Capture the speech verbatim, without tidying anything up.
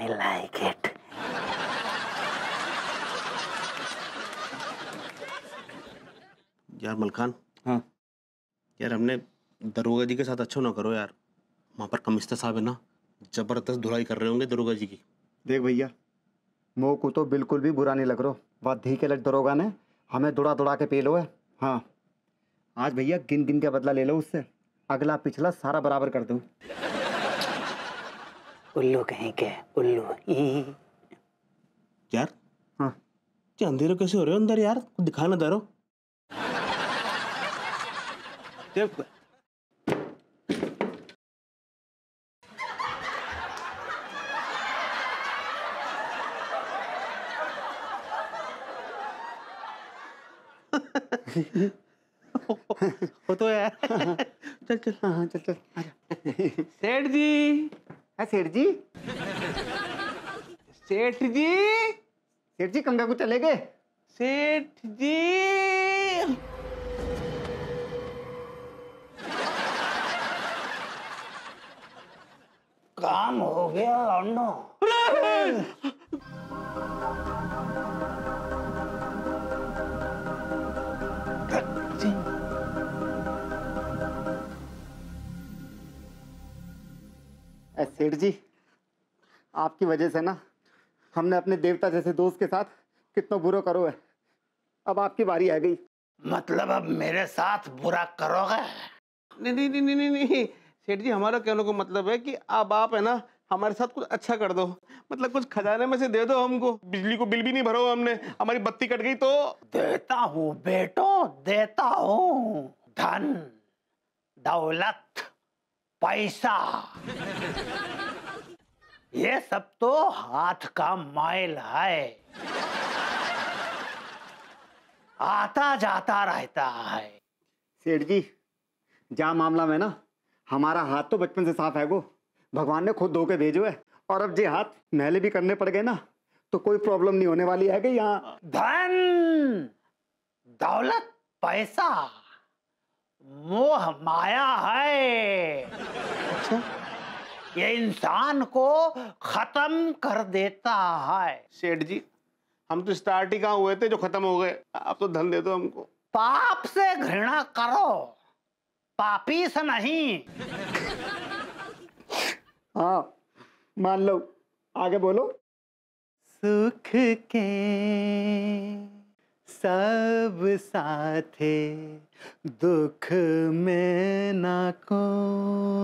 I like it. यार मलखान। हाँ यार हमने दरोगा जी के साथ अच्छा ना करो यार, वहाँ पर कमिश्नर साहब है ना, जबरदस्त धुलाई कर रहे होंगे दरोगा जी की। देख भैया, मो को तो बिल्कुल भी बुरा नहीं लग रहा। वह धी के लट दरोगा ने हमें दुड़ा दुड़ा के पेलो है। हाँ आज भैया गिन गिन के बदला ले लो उससे, अगला पिछला सारा बराबर कर दो। उल्लू कहीं के उल्लू। ई। यार हाँ क्या अंधेरे कैसे हो रहे हो अंदर यार, कुछ दिखा ना दे रहो। देख हो तो यार। चल चल। हाँ चल चल आजा। सेठ जी। है सेठ जी? सेठ जी। सेठ जी कंगा को चले गए? सेठ जी। काम हो गया लौंडो। सेठ जी आपकी वजह से ना हमने अपने देवता जैसे दोस्त के साथ कितना बुरा करो है। अब आपकी बारी आ गई। मतलब अब मेरे साथ बुरा करोगे? नहीं नहीं नहीं नहीं नहीं सेठ जी, हमारा कहने को मतलब है कि अब आप है ना हमारे साथ कुछ अच्छा कर दो, मतलब कुछ खजाने में से दे दो हमको। बिजली को बिल भी नहीं भरा हुआ हमने, हमारी बत्ती कट गई तो। देता हूँ बेटो, देता हूँ। धन, दौलत, पैसा, ये सब तो हाथ का मैल है, आता जाता रहता है। सेठ जी जा मामला में ना हमारा हाथ तो बचपन से साफ है, गो भगवान ने खुद धो के भेजो है। और अब जे हाथ मैले भी करने पड़ गए ना तो कोई प्रॉब्लम नहीं होने वाली है कि यहाँ। धन, दौलत, पैसा मोह माया है। अच्छा ये इंसान को खत्म कर देता है। सेठ जी, हम तो स्टार्ट ही कहाँ हुए थे जो खत्म हो गए। आप तो धन दे दो हमको। पाप से घृणा करो, पापी से नहीं। हाँ मान लो, आगे बोलो। सुख के सब साथे दुख में ना को